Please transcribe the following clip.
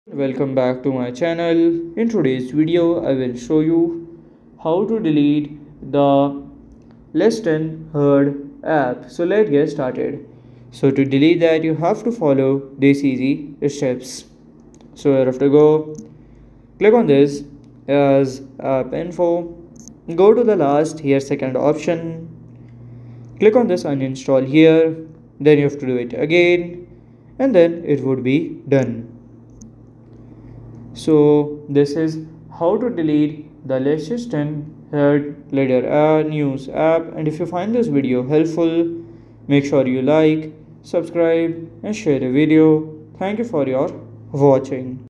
Welcome back to my channel. In today's video I will show you how to delete the Lexington Herald app. So let's get started. So to delete that you have to follow these easy steps. So where have to go? Click on this as app info. Go to the last here second option. Click on this uninstall here. Then you have to do it again and then it would be done. So this is how to delete the Lexington Herald-Leader news app, and if you find this video helpful, make sure you like, subscribe and share the video. Thank you for your watching.